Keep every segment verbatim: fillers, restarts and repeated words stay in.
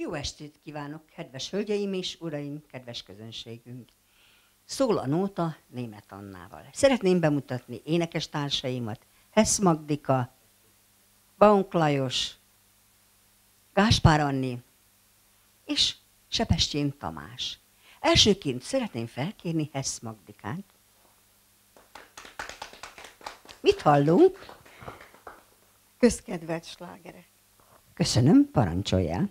Jó estét kívánok, kedves hölgyeim és uraim, kedves közönségünk! Szól a nóta Németh Annával. Szeretném bemutatni énekes társaimat, Hess Magdika, Baunk Lajos, Gáspár Anni és Sebestyén Tamás. Elsőként szeretném felkérni Hess Magdikát. Mit hallunk? Közkedvelt slágerek. Köszönöm, parancsoljál.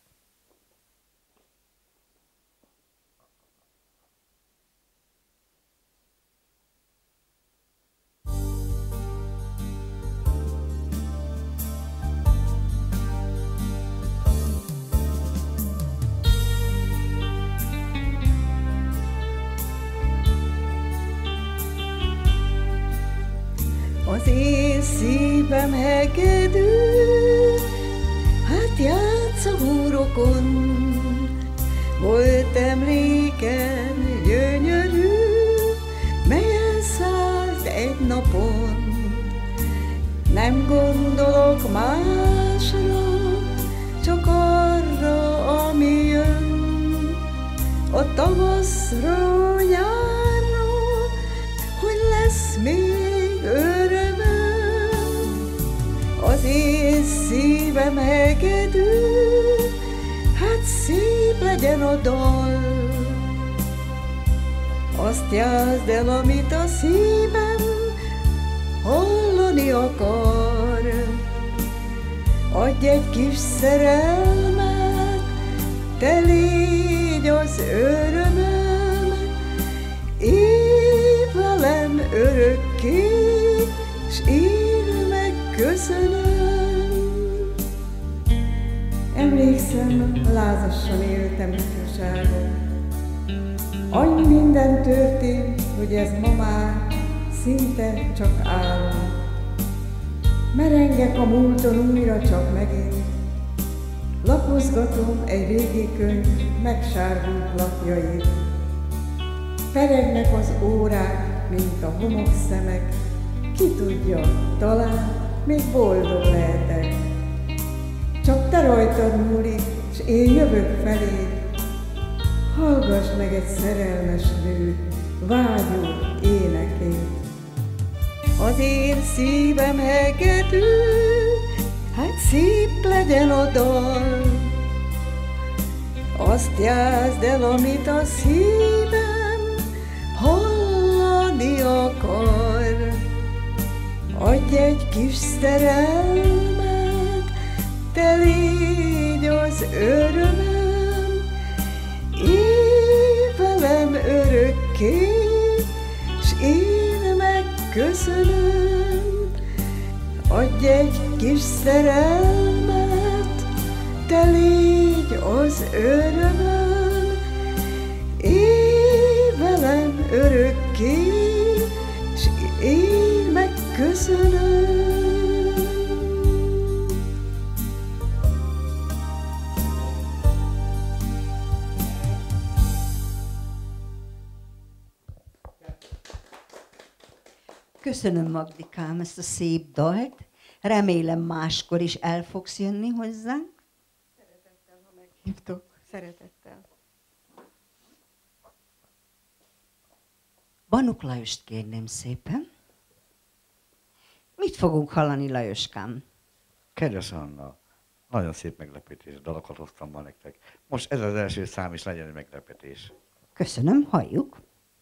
Az én szívem hegedű, hát játsz a húrokon. Volt emléken gyönyörű, melyen szállt egy napon. Nem gondolok másra, csak arra, ami jön. A tavaszra, nyárra, hogy lesz még örömöm. Az én szívem hegedű, hát szép legyen a dal. Azt játszd el, amit a szívem hallani akar. Adj egy kis szerelmet, te légy az örömöm. Élj velem örökké, s írd meg köszönöm. Emlékszem, lázasan éltem ifjúságon. Annyi minden történt, hogy ez ma már szinte csak álom. Merengek a múlton újra csak megint. Lapozgatom egy régi könyv megsárgult lapjait. Peregnek az órák, mint a homokszemek. Ki tudja, talán még boldog lehetek. Csak te rajtad múlik, s én jövök feléd. Hallgass meg egy szerelmes nő vágyó énekét. Az én szívem hegedű, hát szép legyen a dal. Azt játszd el, amit a szívem hallani akar. Adj egy kis szerelmet, te légy az örömöm. Élj velem örökké, s én meg köszönöm. Adj egy kis szerelmet, te légy az örömöm. Élj velem örökké, s én meg köszönöm. Köszönöm, Magdikám, ezt a szép dalt. Remélem máskor is el fogsz jönni hozzánk. Szeretettel, ha meghívtok. Szeretettel. Baunk Lajost kérném szépen. Mit fogunk hallani, Lajoskám? Kedves Anna, nagyon szép meglepetés dalokat hoztam ma nektek. Most ez az első szám is legyen egy meglepetés. Köszönöm, halljuk.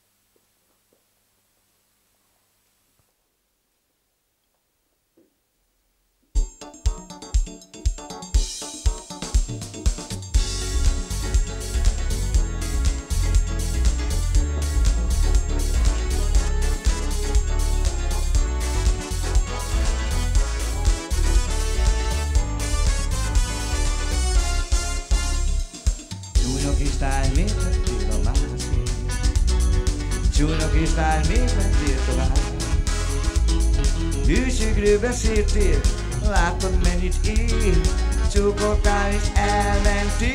Csúnya kislány, miért mentél tovább? Hűségről beszéltél, látod mennyit él, csókoltál és elmentél.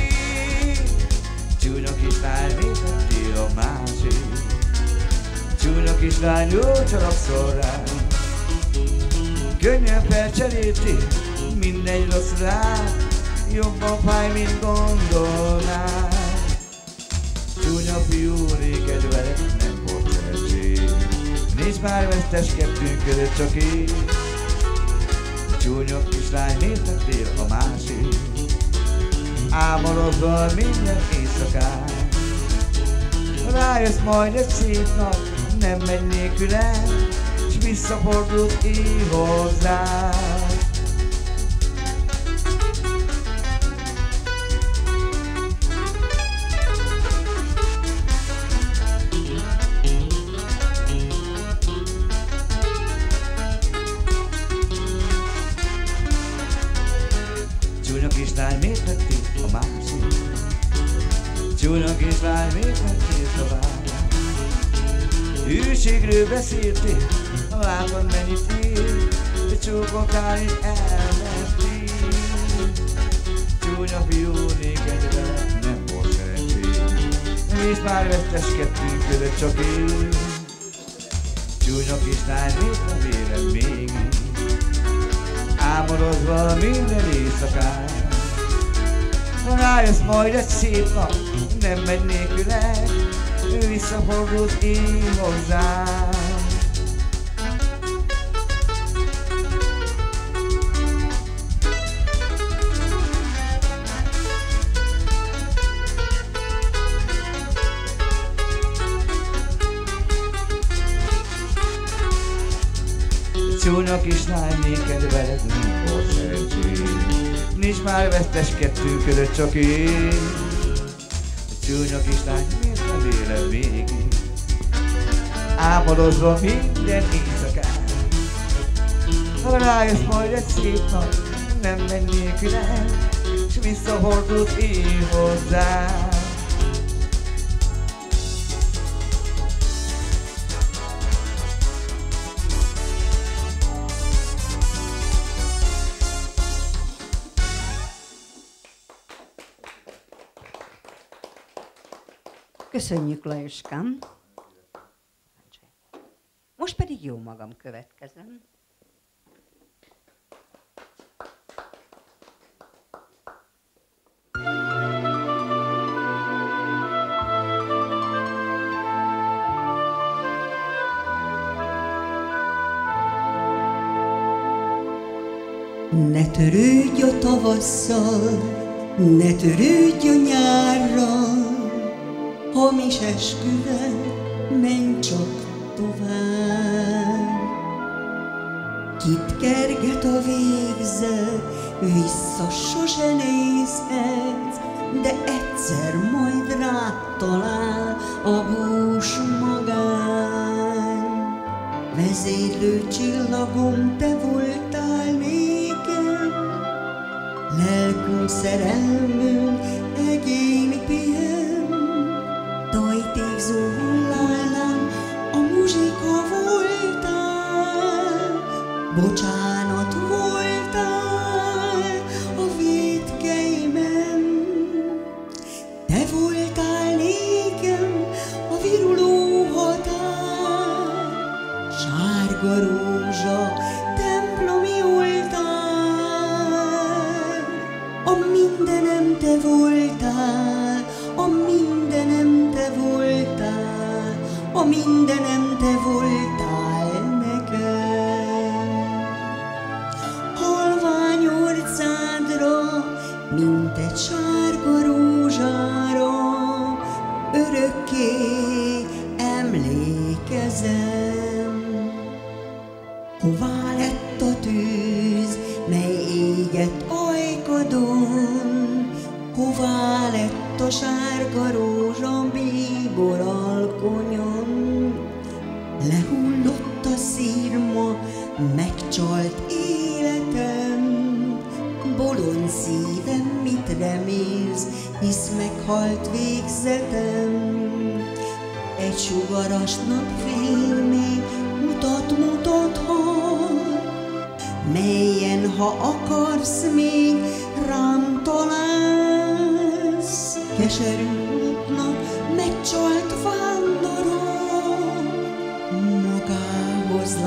Csúnya kislány, miért mentél a másik? Csúnya kislány, jól csodapszol rám. Könnyen felcseréltél, mindegy rossz rád, jobban fáj, mint gondolnád. Csúnya fiú, réged veled nem volt szerencsém. Nincs már vesztes kettőnk között, csak én. Csúnya kislány, miért lettél a másik? Álmodozol minden éjszakán. Rájössz majd egy szép nap, nem megy nélkülem, s visszafordulsz én hozzád. Csúnya kislány, miért lettél a másik? Csúnya kislány, miért lettél tovább? Hűségről beszéltél, látod mennyit ér, de csókoltál és elmentél. Csúnya fiú, néked veled nem volt szerencsém. Nincs már vesztes kettőnk között, csak én. Csúnya kislány, miért nem éled még? Álmodozva minden éjszakán. Rájössz majd egy szép nap, nem megy nélküled, ő visszafordult én hozzám. Csúnya kislány, néked veled nem volt szerencsém. Nincs már vesztes kettőnk között, csak én. Csúnya kislány, miért nem éled végig? Álmodozva minden éjszakán. Ha rájössz majd egy szép nap, nem megy nélkülem, s visszafordulsz én hozzám. Köszönjük, Lajoskám! Most pedig jó magam következem. Ne törődj a tavasszal, ne törődj a nyárral, hamis esküvel, menj csak tovább. Kit kerget a végzet, vissza sose nézhetsz, de egyszer majd rád talál a bús magány. Vezérlő csillagom, te voltál nékem, lelkünk, szerelmünk, egyéni pihen. Tajtékzó hullállán a muzsika voltál, bocsánat voltál a vétkeimen. Te voltál nékem a viruló határ, sárga rózsa, templomi oltár. A mindenem te voltál, a mindenem te voltál, a mindenem te voltál nekem. Halvány orcádra, mint egy sárga rózsára, örökké emlékezem. Hová lett a tűz, mely égett ajkadon, hová lett a sárga rózsa bíbor alkonyon? Lehullott a szírma, megcsalt életem, bolond szívem, mit remélsz, hisz meghalt végzetem. Egy sugaras napfény még mutat, mutathat, melyen, ha akarsz, még rám találsz. Keserű útnak megcsalt vándorol, magához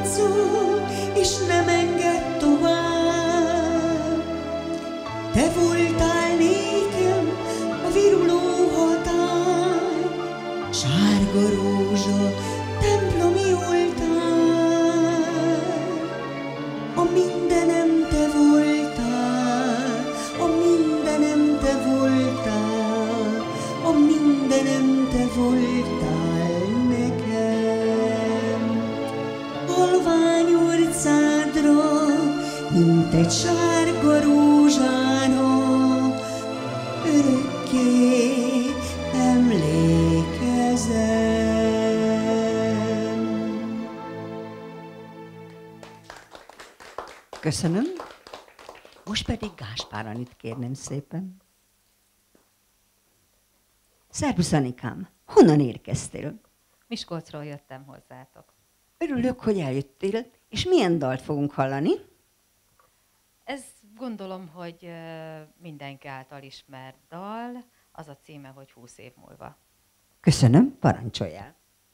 láncol, és nem enged tovább. Te voltál voltál nékem a viruló hatály, sárga rózsa, templomi oltár. A mindenem te voltál, a mindenem te voltál, a mindenem te voltál nekem. Halvány orcádra, mint egy sárga rózsára, örökké emlékezem. Köszönöm. Most pedig Gáspár Anit kérnem szépen. Szerbusz Anikám, honnan érkeztél? Miskolcról jöttem hozzátok. Örülök, hogy eljöttél, és milyen dalt fogunk hallani? Ez gondolom, hogy ö, mindenki által ismert dal, az a címe, hogy húsz év múlva. Köszönöm, parancsoljál.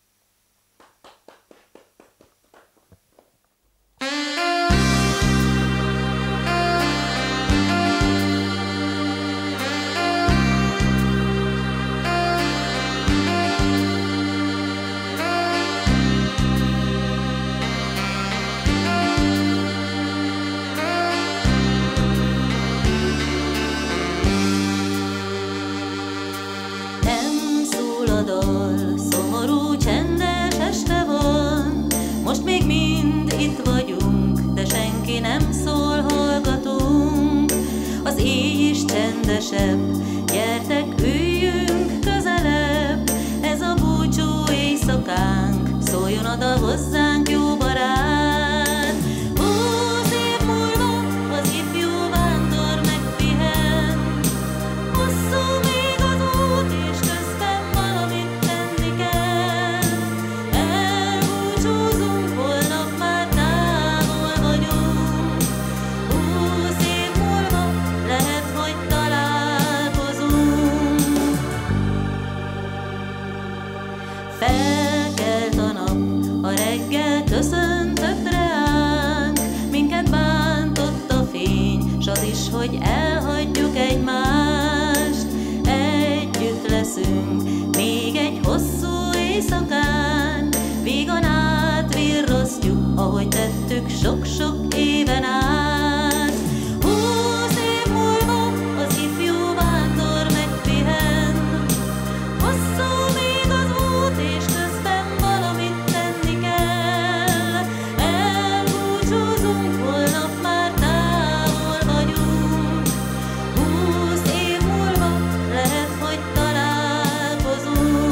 Nem szól a dal, szomorú, csendes este van. Most még mind itt vagyunk, de senki nem szól, hallgatunk. Az éj is csendesebb, gyertek, üljünk közelebb. Ez a búcsú éjszakánk, szóljon oda hozzánk, jó barát. Húsz év múlva az ifjú vándor megpihen. Hosszú még az út, és közben valamit tenni kell. Elbúcsúzunk, holnap már távol vagyunk. Húsz év múlva lehet, hogy találkozunk. Felkelt a nap, a reggel köszöntött reánk. Minket bántott a fény, s az is, hogy elhagyjuk egymást. Együtt leszünk még egy hosszú éjszakán. Vígan átvirrasztjuk, ahogy tettük sok-sok éven át. Húsz év múlva az ifjú vándor megpihen. Hosszú még az út, és közben valamit tenni kell. Elbúcsúzunk, holnap már távol vagyunk. Húsz év múlva lehet, hogy találkozunk.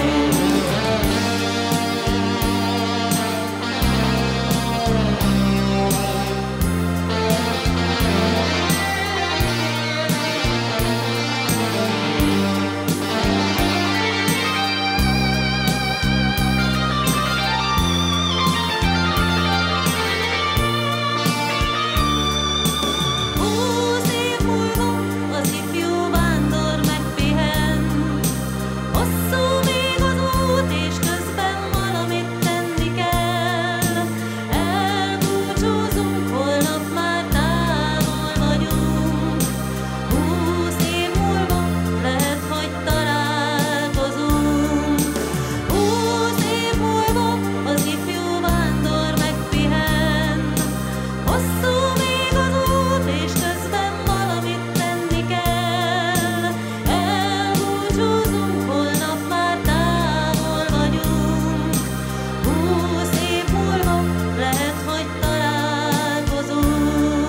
Húsz év múlva az ifjú vándor megpihen. Hosszú még az út, és közben valamit tenni kell. Elbúcsúzunk, holnap már távol vagyunk. Húsz év múlva lehet, hogy találkozunk. Húsz év múlva az ifjú vándor megpihen. Hosszú még az út, és közben valamit tenni kell. Elbúcsúzunk, holnap már távol vagyunk. Húsz év múlva lehet, hogy találkozunk.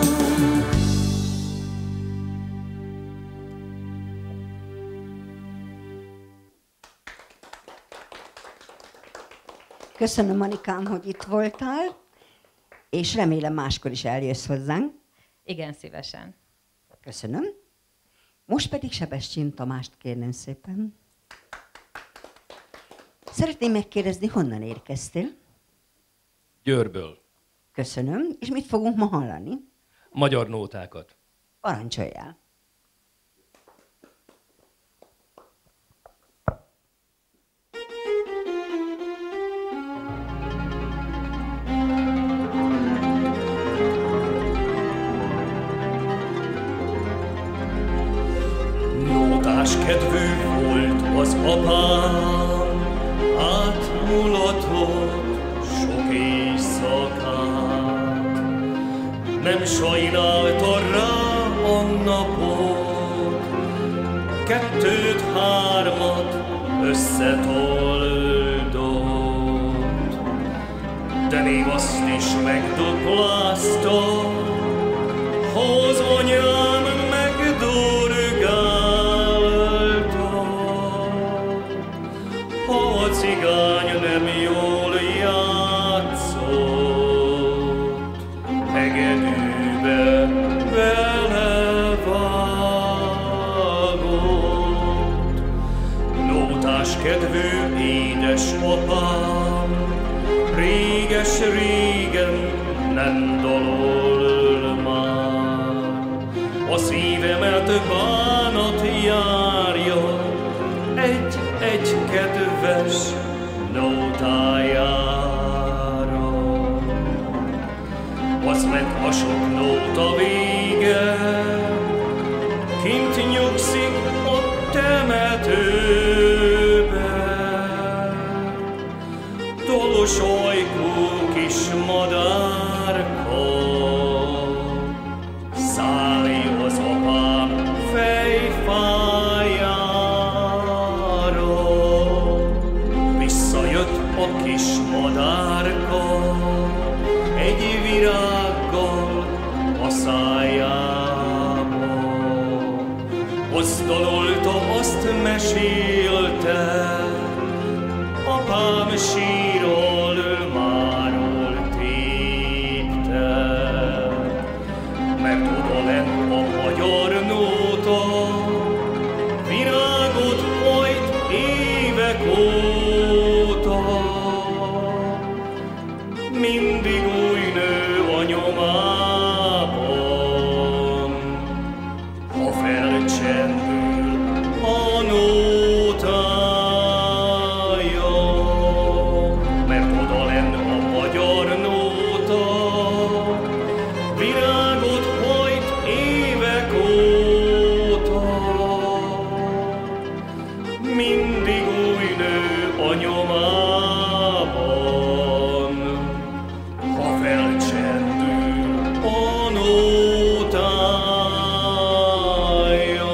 Köszönöm, Anikám, hogy itt voltál, és remélem máskor is eljössz hozzánk. Igen, szívesen. Köszönöm. Most pedig Sebestyén Tamást kérnem szépen. Szeretném megkérdezni, honnan érkeztél? Győrből. Köszönöm. És mit fogunk ma hallani? Magyar nótákat. Parancsoljál. Nótáskedvű volt az apám, átmulatott sok éjszakát. Nem sajnálta rá a napot, kettőt-hármat összetoldott, de még azt is megduplázta, hoz anyám megdurgálta. Ha a cigány nem jól játszott, hegedűbe belevágott. Nótáskedvű édesapám réges-régen nem dalol már. A szívemet bánat járja egy-egy kedves nótájára. Az lett a sok nóta vége, kint nyugszik a temetőbe. Tolosajkú kis madárka szállj az apám fejfájára. Visszajött a kis madárka egy virággal a szájába. Azt dalolta, azt mesélte, apám sírol máról tépte. Mert oda lett a magyar nóta, virágot hajt évek óta. Mindig új nő a nyomában, ha felcsendül a nótája. Mert oda lenn a magyar nóta, virágot hajt évek óta. Mindig új nő a nyomában, ha felcsendül a nótája.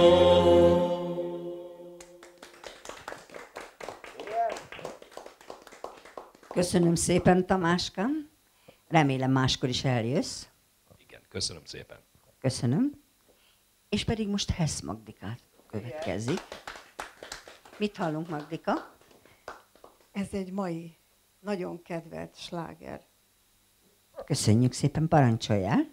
Köszönöm szépen, Tamáskám. Remélem máskor is eljössz. Igen, köszönöm szépen. Köszönöm. És pedig most Hess Magdikát következik. Mit hallunk, Magdika? Ez egy mai nagyon kedvelt sláger. Köszönjük szépen, parancsoljál.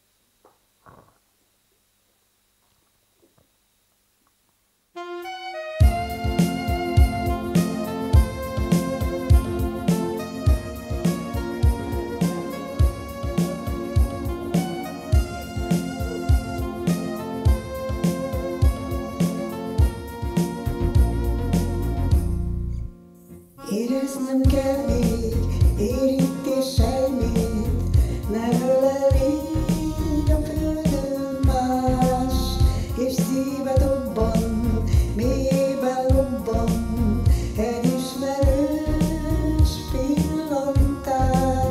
Éreznem kell még érintés sejmét, ne ölel így a földön más, és szíve dobban, mélyében lobban, egy ismerős pillantás.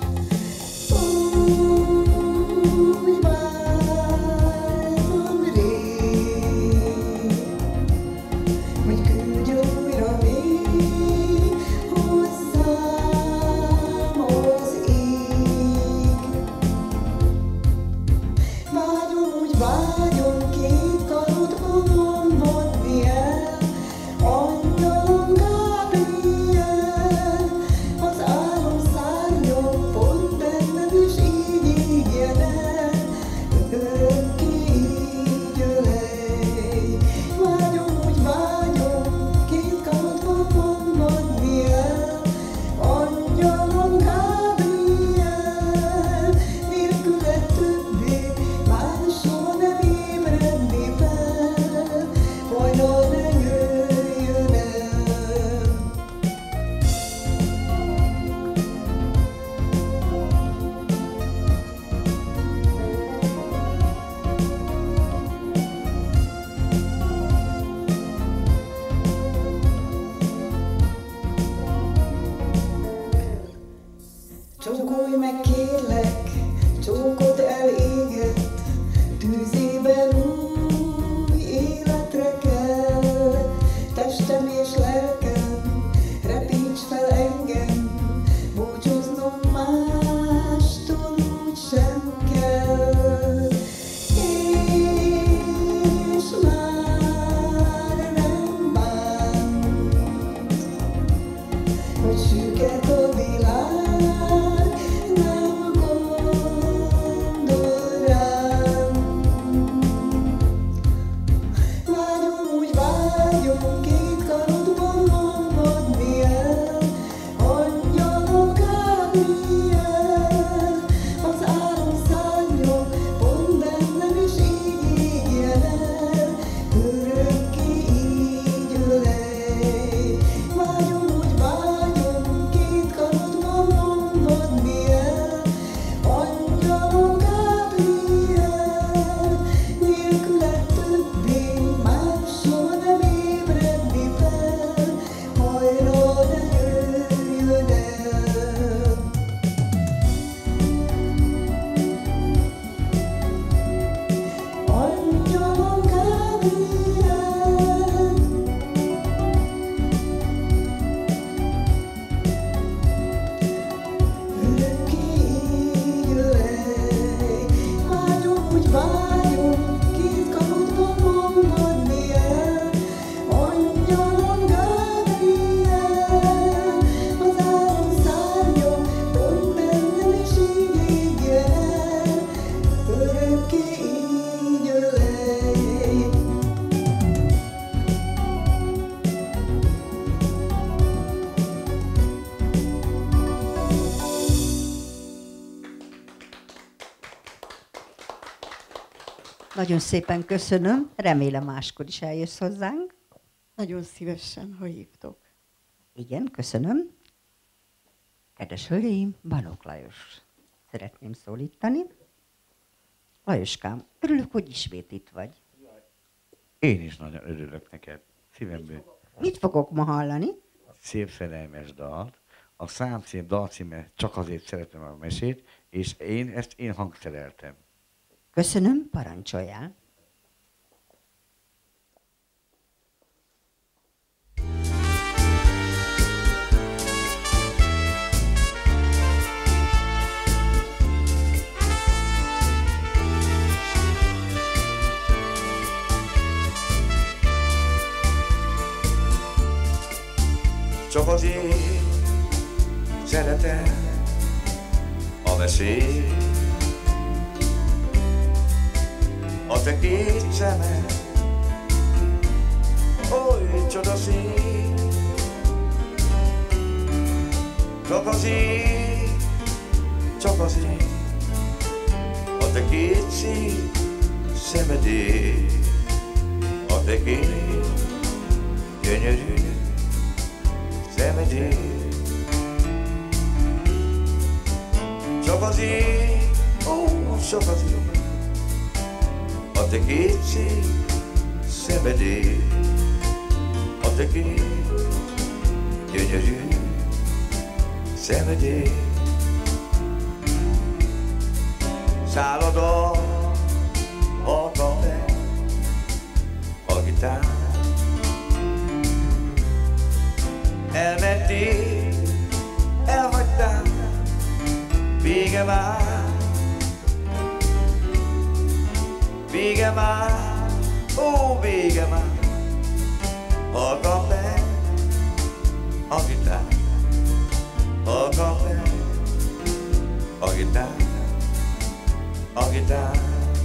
Úgy vártam rég, hogy küldj újra még hozzám az ég. Vágyom, úgy vágyom, két karodban Nagyon szépen köszönöm, remélem máskor is eljössz hozzánk. Nagyon szívesen, ha hívtok. Igen, köszönöm. Kedves hölgyeim, Balogh Lajos szeretném szólítani. Lajoskám, örülök, hogy ismét itt vagy. Én is nagyon örülök neked. Szívemből. Mit fogok ma hallani? Szép szerelmes dalt. A számcím, dalcíme Csak azért szeretem a mesét, és én ezt én hangszereltem. Köszönöm, parancsoljál. Csak azért szeretem a mesét, a te két szemed, oly csodaszép. Csak azért, csak azért, a te két szép szemedért, a te két gyönyörű szemedért. Csak azért, ó, csak azért, a te két szép szemedért, a te két gyönyörű szemedért. Szálladat adtam le a gitár, elmentél, elhagytál, vége már, vége már, ó, vége már. Hallgass meg a gitár, hallgass meg a gitár, a gitár.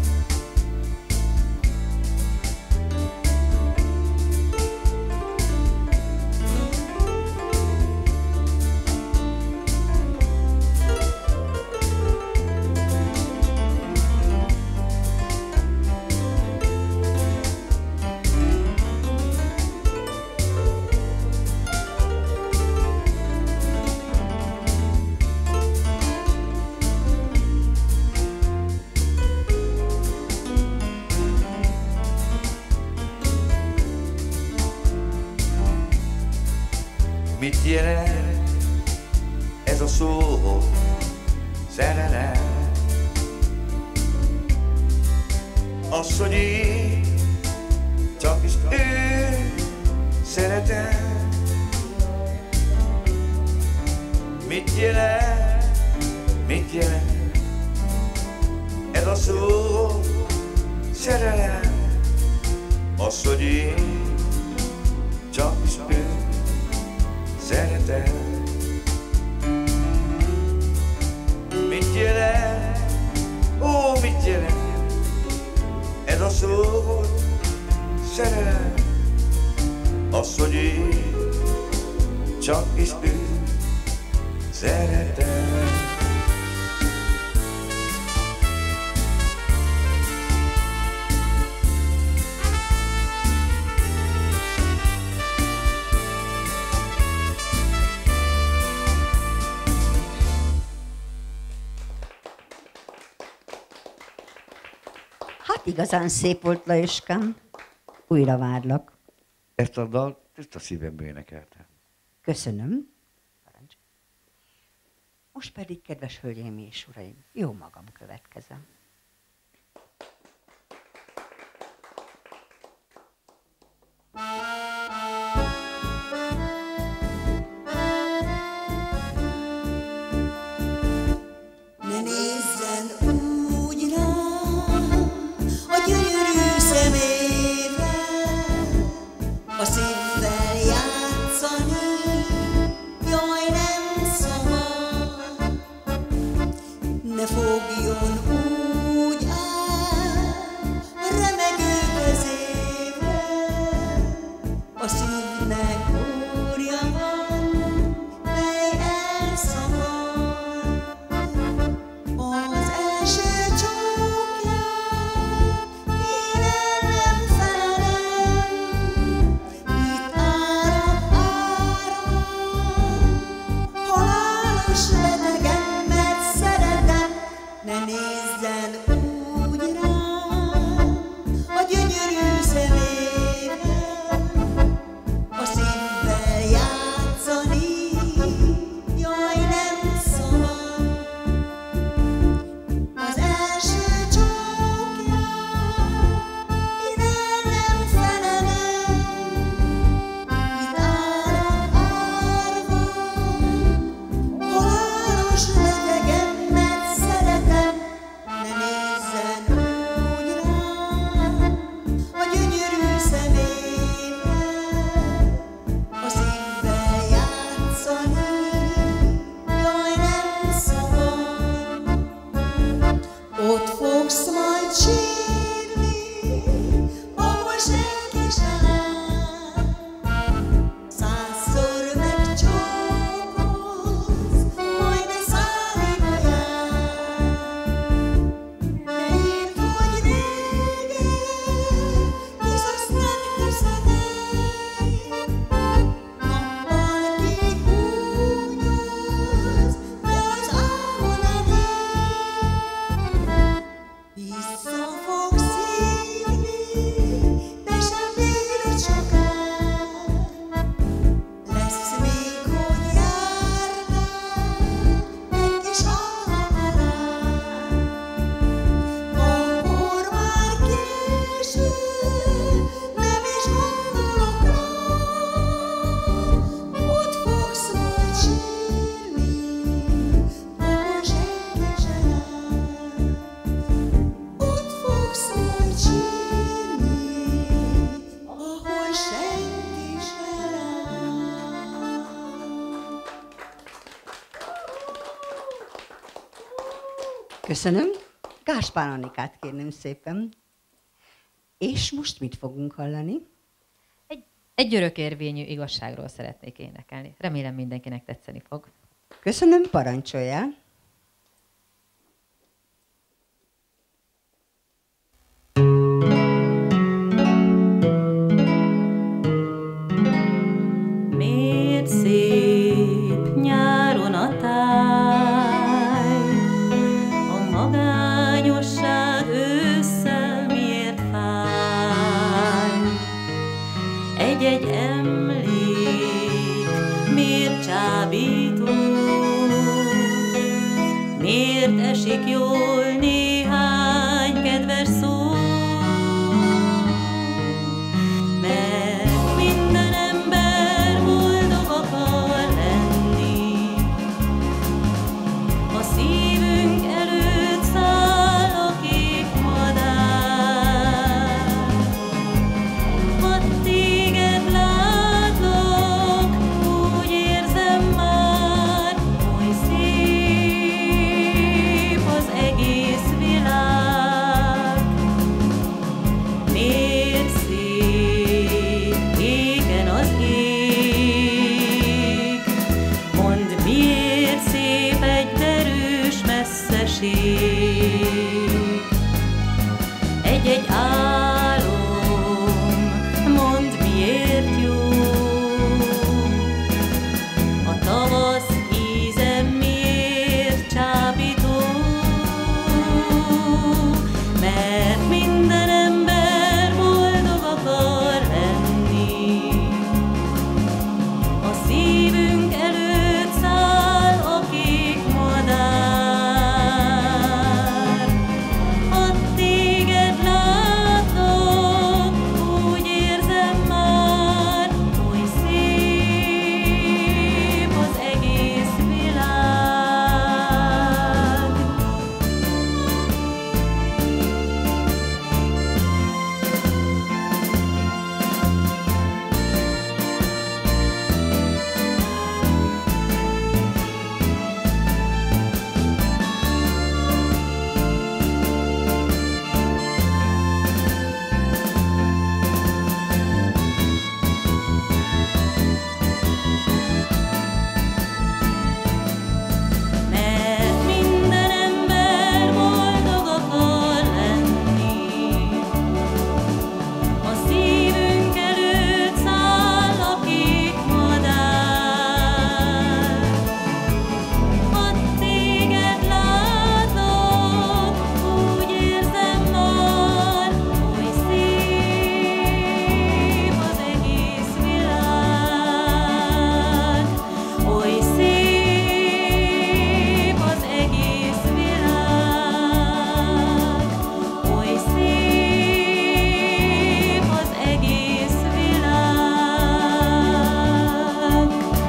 Mit jelent ez a szó, szerelem? Az, hogy én csak is ő szeretem. Mit jelent, mit jelent ez a szó, szerelem? Az, hogy én csak is ő szeretem. Mit jelent, ó, mit jelent ez a szó, szerelem? Az, hogy én csak is ő szeretem. Hát igazán szép volt, Lajoskám. Újra várlak. Ezt a dalt tiszta szívemből énekeltem. Köszönöm. Most pedig, kedves hölgyeim és uraim, jó magam következem. Ne nézzen úgy rám a gyönyörű szemére, a szívvel játszani, jaj, nem szabad. Ne fogjon úgy Köszönöm. Gáspár Annikát kérném szépen. És most mit fogunk hallani? Egy, egy örökérvényű igazságról szeretnék énekelni. Remélem mindenkinek tetszeni fog. Köszönöm, parancsoljál. Miért szép nyáron a táj, a magányosság ősszel miért fáj? Egy-egy emlék miért csábító, miért esik jól néhány kedves szó? Mert minden ember boldog akar lenni, a szívünk előtt száll a kék madár. Hadd téged látlak, úgy érzem már, oly szép az egész világ. Miért szép égen az ég, mondd, miért szép egy derűs messzeség. Egy-egy álom, mondd, miért jó, a tavasz íze miért csábító? Mert minden ember boldog akar lenni, a szívünk előtt száll a kék madár. Hadd téged látlak, úgy érzem már, oly szép az egész világ. Mert minden ember boldog akar lenni, a szívünk előtt száll a kék madár. Hadd téged látlak, úgy érzem már, oly szép az egész világ. Oly szép az egész világ. Oly szép az egész világ.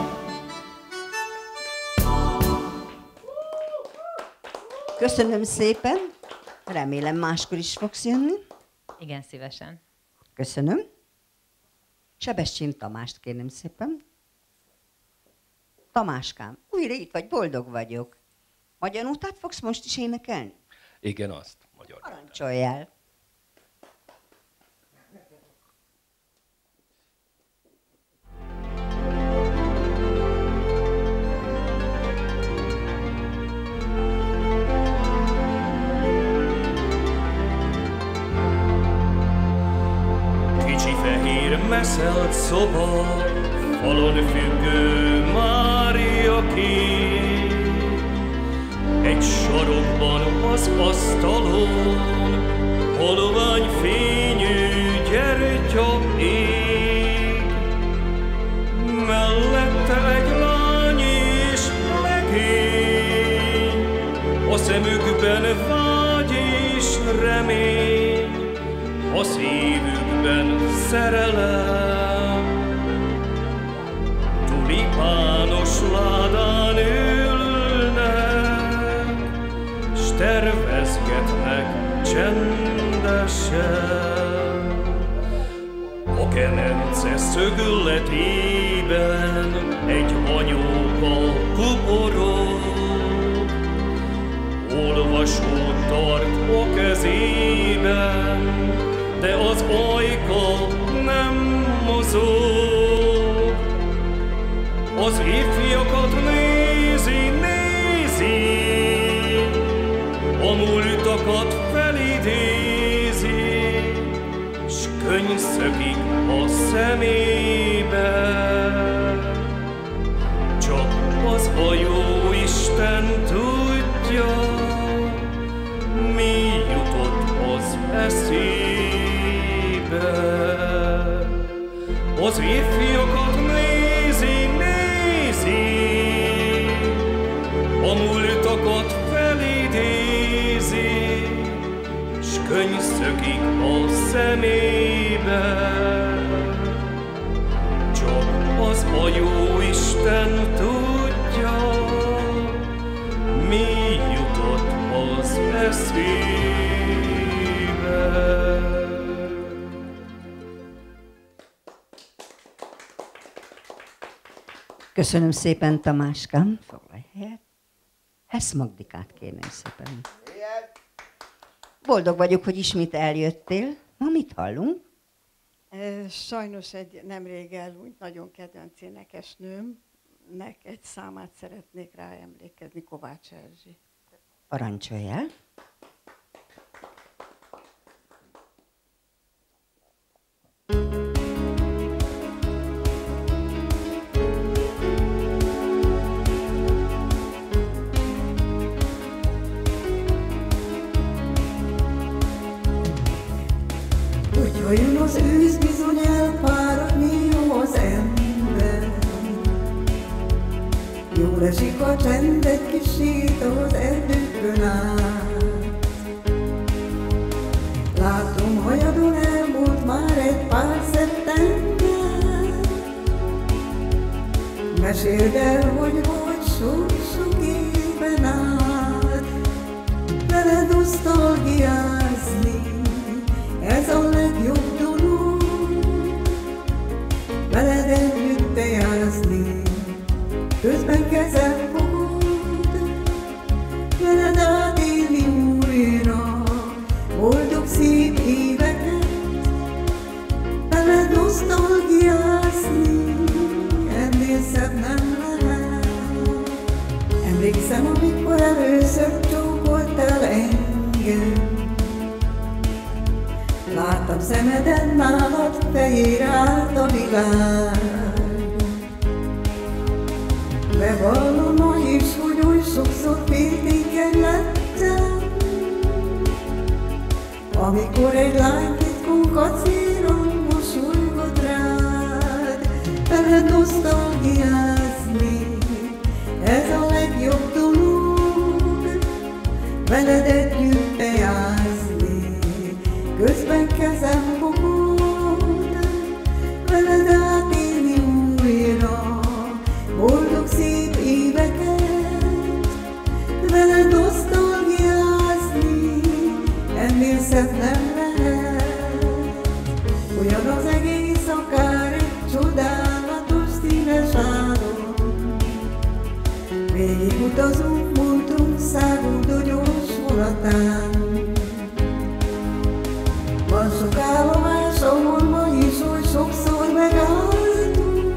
Köszönöm szépen. Remélem máskor is fogsz jönni. Igen, szívesen. Köszönöm. Sebestyén Tamást kérném szépen. Tamáskám, újra itt vagy, boldog vagyok. Magyar nótát fogsz most is énekelni? Igen, azt. Magyar. Parancsoljál. Kicsi fehér meszelt szoba, falon függő Mária kép. Egy sarokban az asztalon, halvány fényű gyertya ég. Mellette egy lány és legény, a szemükben vágy és remény, a szívükben szerelem. Tulipános ládán ülnek, s tervezgetnek csendesen. A kemence szögletében egy anyóka kuporog, olva vasút tart a kezében, de az ajka nem mozog. Az ifjakat nézi, nézi, a múltakat felidézi, s könny szökik a szemébe. Csak az a jó Isten tudja, mi jutott az eszébe. Az ifjakat nézi, nézi, a múltakat felidézi, s könny szökik a szemébe. Csak az a jó Isten tudja, mi jutott az eszébe. Köszönöm szépen, Tamáskám. Foglalj helyet. Hess Magdikát kérném szépen. Boldog vagyok, hogy ismét eljöttél. Ma mit hallunk? Sajnos egy nemrég elhunyt, nagyon kedvenc énekesnőmnek egy számát szeretnék rá emlékezni, Kovács Erzsi. Parancsolj el. Ha jön az ősz, bizony elpárad, mi jó az ember. Jól esik a csend, egy kis sét az erdőkön át. Látom, hajadon elmúlt már egy pár szeptember. Meséld el, hogy vagy sok-sok éven át veled nosztalgiázni. Ez a legjobb dolog, veled együtt bejázni, közben kezem fogod, veled átélni újra, boldog szép éveket, veled nosztalgiázni, ennél szebb nem lehet. Emlékszem, amikor először csókoltál engem, láttam szemeden nálad, fehér állt a világ. Bevallom ma is, hogy oly sokszor féltékeny lettem, amikor egy lány titkon kacéron mosolygott rád. Veled nosztalgiázni, ez a legjobb dolog, veled együtt bejázni, közben kezem fogod, veled átélni újra, boldog szép éveket, veled nosztalgiázni, ennél szebb nem lehet. Olyan az egész, akár egy csodálatos színes álom. Végigutazunk, múltunk száguldó gyors volatán. Van sok állomás, ahol ma is oly sokszor megálltunk.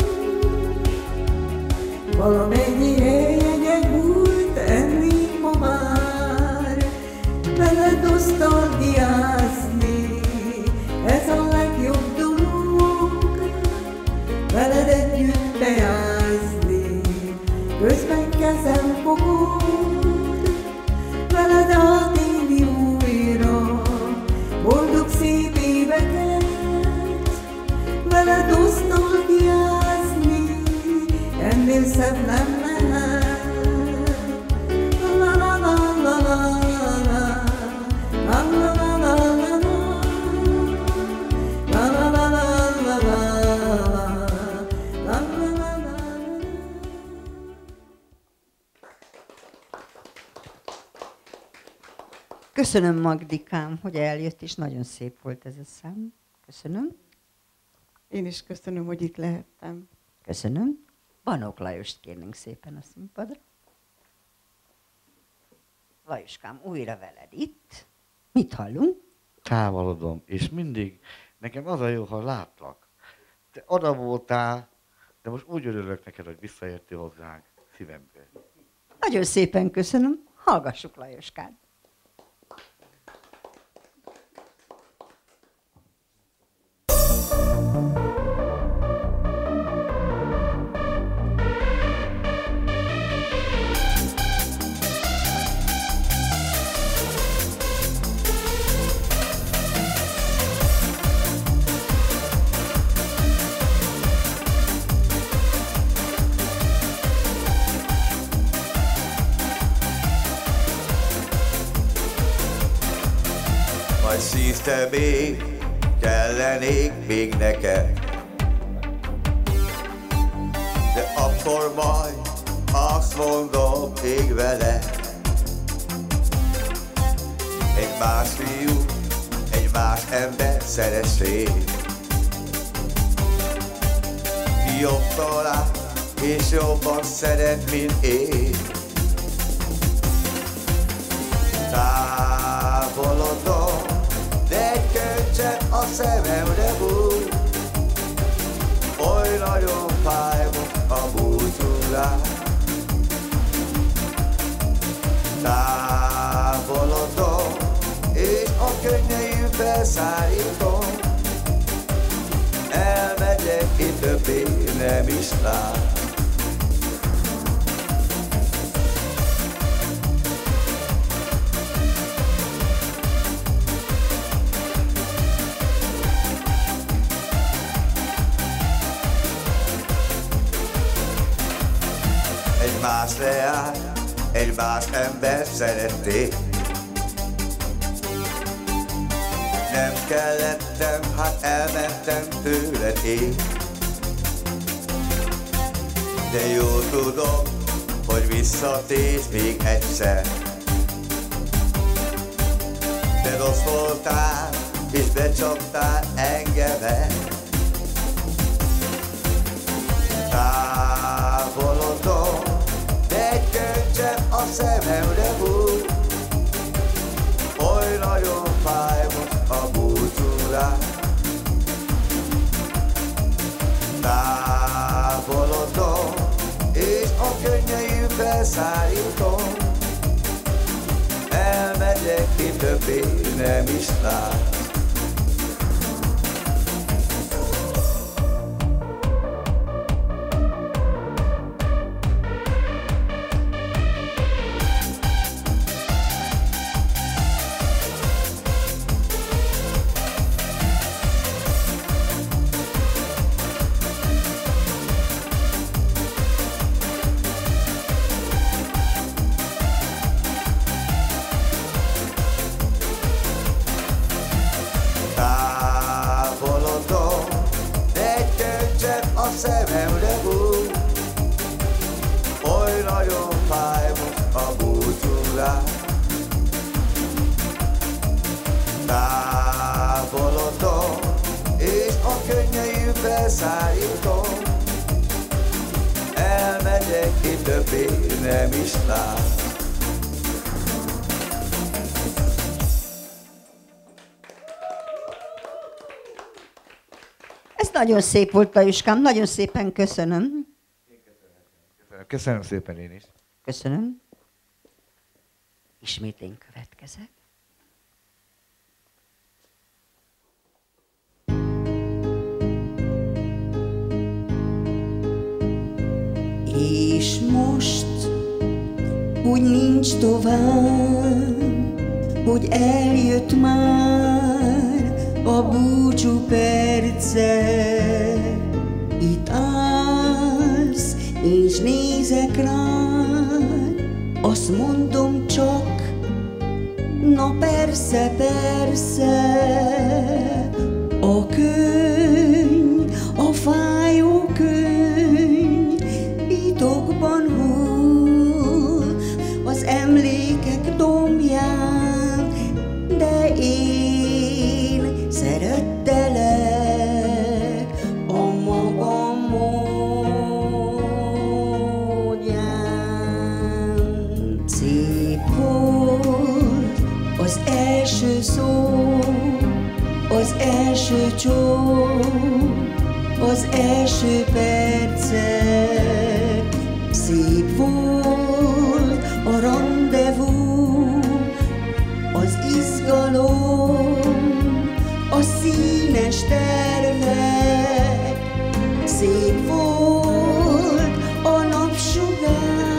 Valamennyi hely egy múlt, ennél ma már veled nosztalgiázni, ez a legjobb dolog, veled együtt bejázni, közben kezem fogod, veled átélni újra, boldog szép éveket, veled nosztalgiázni, ennél szebb nem lehet. La la la la la la, la la la la la la, la la la la la la, la la la la. Köszönöm, Magdikám, hogy eljött, és nagyon szép volt ez a szám. Köszönöm. Én is köszönöm, hogy itt lehettem. Köszönöm. Banók Lajost kérnénk szépen a színpadra. Lajoskám, újra veled itt. Mit hallunk? Távolodom, és mindig nekem az a jó, ha látlak. Te oda voltál, de most úgy örülök neked, hogy visszaértél hozzánk szívemből. Nagyon szépen köszönöm. Hallgassuk Lajoskát. Majd szívte még, kellenék még neked. De akkor majd azt mondom még vele. Egy más fiú, egy más ember szeressék. Ki jobb talán, és jobban szeret, mint én. Távolodom, de egy könycsepp a szememre bújt. Oly nagyon fáj most a búcsúzás. Távolodom, és a könnyeim felszállítom. Elmegyek, itt többé nem is lát. Egy más leány, egy más ember szerették. Nem kellettem, hát elmentem tőled én. De jól tudom, hogy visszatérsz még egyszer. De rossz voltál, és becsaptál engemet. Távolodom, de egy könycsepp a szememre bújt. Oly nagyon fáj most a búcsúzás. Távolodom, és a könnyeim felszállítom. Elmegyek, ki többé nem is lát. Szememre bújt, oly nagyon fáj most a búcsúzás. Távolodom, és a könnyeim felszállítom. Elmegyek, ki többé nem is lát. Ez nagyon szép volt, Lajoskám, nagyon szépen köszönöm. Köszönöm, köszönöm szépen én is. Köszönöm. Ismét én következek. És most úgy nincs tovább, hogy eljött már a búcsú perce. Itt állsz, és nézek rád, azt mondom csak, na persze, persze. A könyv, a fájó könyv titokban hull az emlékek dombján, de én szerettelek a magam módján. Szép volt az első percek, szép volt a randevú, az izgalom, a színes tervek, szép volt a napsugár,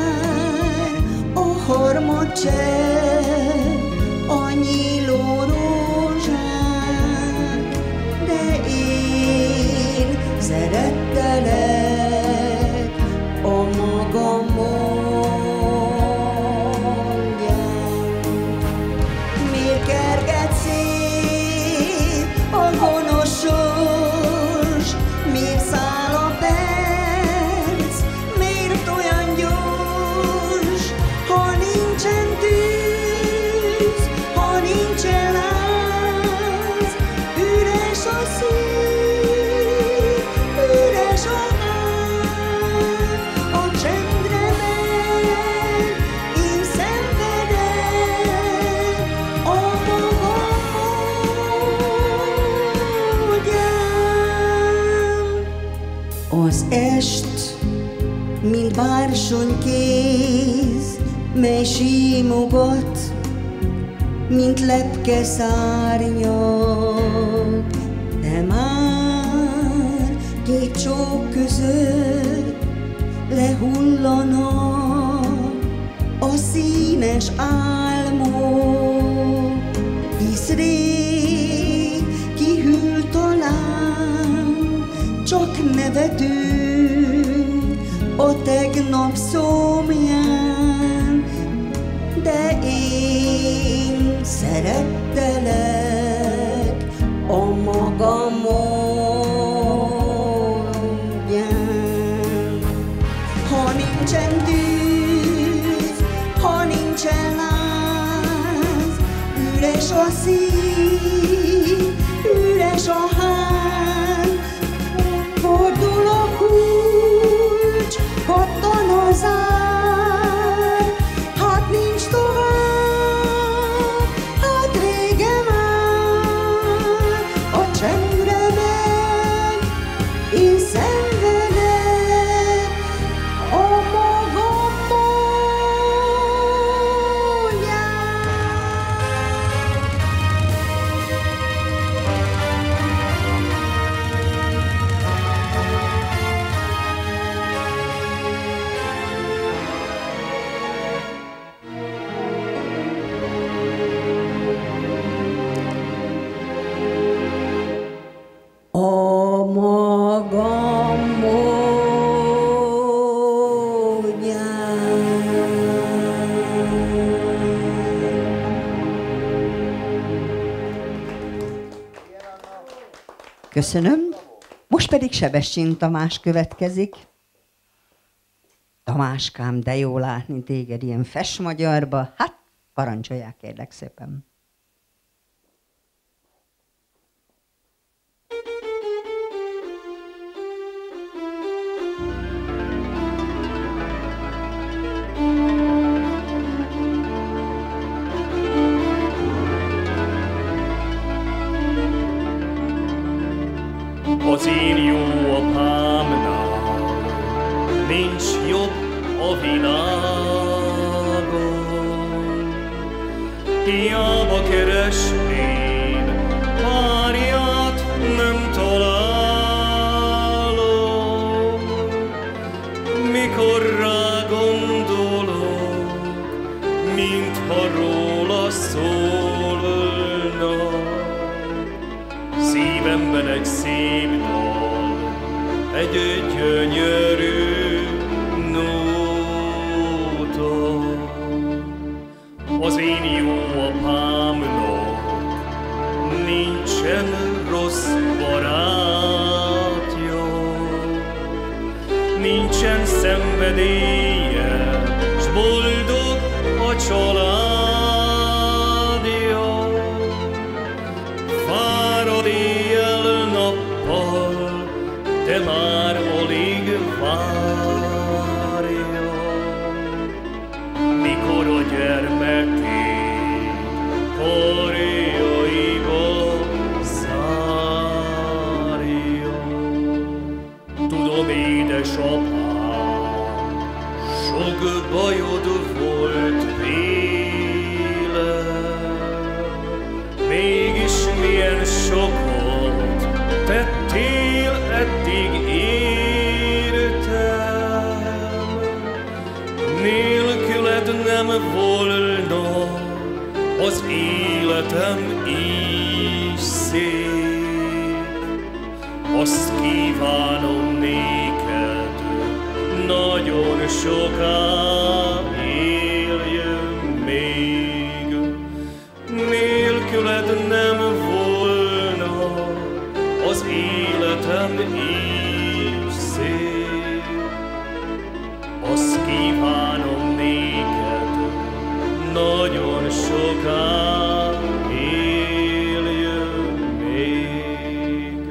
a harmadcsepp, a nyíló rózsák, de én szerettelek a magam módján. Miért kerget szét a gonosz sors, miért száll a perc, miért olyan gyors, ha nincsen tűz, ha nincsen láz, üres a szív, üres a ház, a csendre megy, én szenvedek a magam módján. Az est, mint bársonykéz, mely símogat, mint lepke szárnyak, de már két csók között lehullanak a színes álmok, hisz rég kihűlt talán, csak nevetünk a tegnap szomján, de én szerettelek a magam módján. Ha nincsen tűz, ha nincsen láz, üres a szív, üres a ház, fordul a kulcs, pattan a zár, hát nincs tovább, hát régen már, a csendre megy, én szenvedek a magam módján. A magam módján. Köszönöm. Most pedig Sebestyén Tamás következik. Tamáskám, de jó látni téged ilyen festmagyarba. Hát, parancsolják, kérlek szépen. Az én jó apámnál nincs jobb a világon. Hiába keresném, párját nem találom. Mikor rá gondolok, mintha róla szólna, szívemben egy szép dal, egy gyönyörű nóta. Az én jó apámnak nincsen rossz barátja, nincsen szenvedélye, s boldog a családja. Fárad éjjel-nappal, de már alig várja, mikor a gyermekét karjaiba zárja. tudom, édesapám, sok bajod volt vélem, mégis milyen sokat tettél eddig értem. Nélküled nem volna az életem is szép. Azt kívánom néked, nagyon soká éljön még. Nélküled nem volna az életem is szép. Azt kívánom néked, nagyon soká éljön még.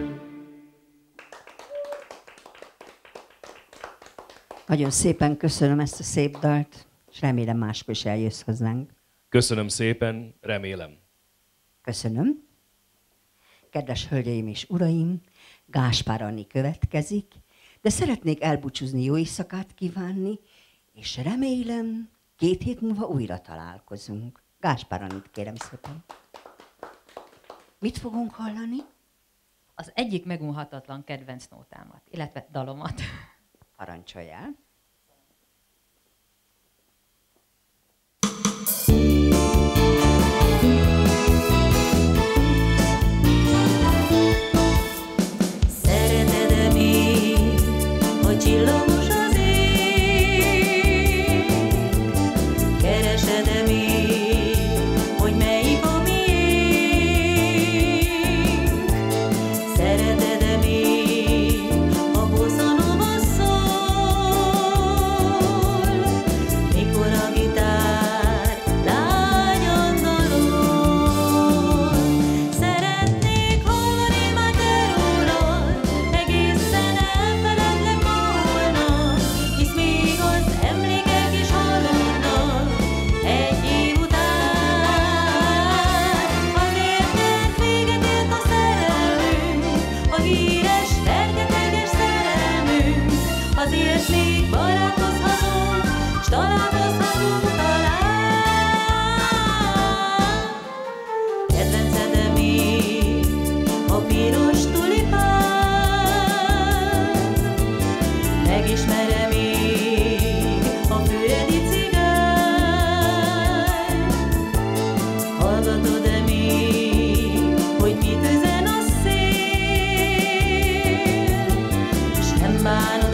Nagyon szépen köszönöm ezt a szép dalt, és remélem máskor is eljössz hozzánk. Köszönöm szépen, remélem. Köszönöm. Kedves hölgyeim és uraim, Gáspár Anni következik, de szeretnék elbúcsúzni, jó éjszakát kívánni, és remélem, két hét múlva újra találkozunk. Gáspár Annit kérem szépen. Mit fogunk hallani? Az egyik megunhatatlan kedvenc nótámat, illetve dalomat. Parancsoljál. Szereted-e még, hogy csillagos az ég? Keresed-e még, hogy melyik a miénk? Szereted-e még, a bosszanova szól, mikor a gitár lágyan dalol? Szeretnék hallani már te rólad, egészen elfeledlek volna, hisz még az emlékek is haladnak egy év után. Azért, mert véget ért a szerelmünk, a híres, fergeteges szerelmünk, azért még barátkozhatunk, s találkozhatunk talán. Kedvenced-e még a piros tulipán? Megismerem még a füredi cigány? Hallgatod-e még, hogy mit üzen a szél? S nem bánod